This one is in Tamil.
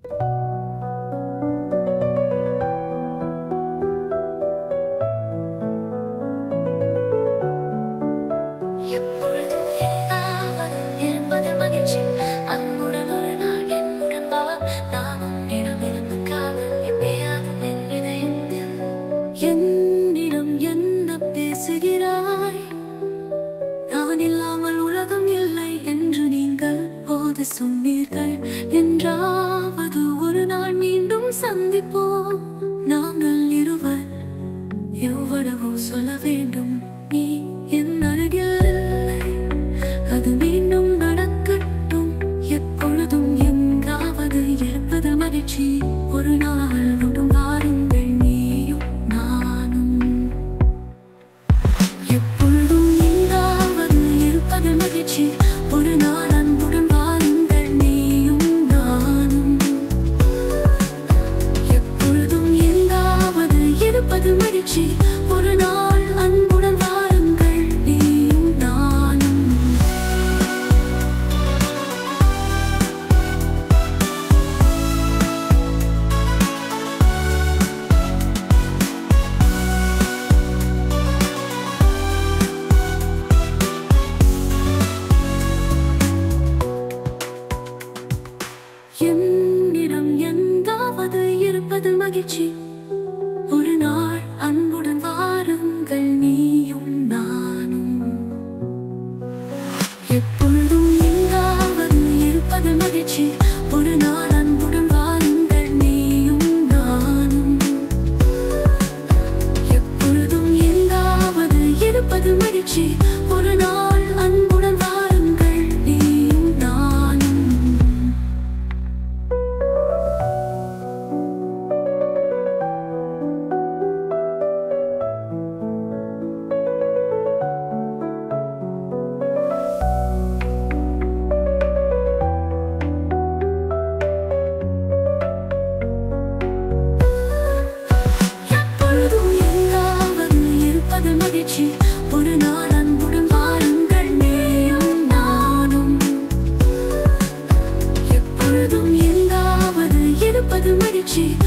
என்னிடம் என்ன பேசுகிறாய்? நான் இல்லாமல் உலகம் இல்லை என்று நீங்கள் போது சொன்னீர்கள். என்றாவது ஒரு நாள் மீண்டும் சந்திப்போம். நாங்கள் இருவர் எவ்வளவோ சொல்ல வேண்டும். நீ என் அருகில் இல்லை, அது மீண்டும் நடக்கட்டும். எப்பொழுதும் எங்காவது இருப்பது மகிழ்ச்சி. ஒரு நாள் மட்டும் வாருங்கள், நீயும் நானும். எப்பொழுதும் எங்காவது இருப்பது மகிழ்ச்சி. ஒரு நாள் அன்புடன் வாருங்கள், நீயும் நானும். எப்பொழுதும் எங்காவது இருப்பது மகிழ்ச்சி. ஒரு நாள் அன்புடன் வாருங்கள், நீயும் நானும். என்னிடம் எங்காவது இருப்பது மகிழ்ச்சி. ஒரு நாள் அன்புடன் வாருங்கள், நீயும் நானும். எப்பொழுதும் எங்காவது இருப்பது மகிழ்ச்சி. ஒரு நாள் அன்புடன் வாருங்கள், நீயும் நானும். எப்பொழுதும் எங்காவது இருப்பது மகிழ்ச்சி. ஒரு நாள் அன்புடன் வாருங்கள், நீயும் நானும். எப்பொழுதும் எங்காவது இருப்பது மகிழ்ச்சி. ஒரு நாள் அன்புடன் வாருங்கள், நீயும் நானும். எப்பொழுதும் எங்காவது இருப்பது மகிழ்ச்சி.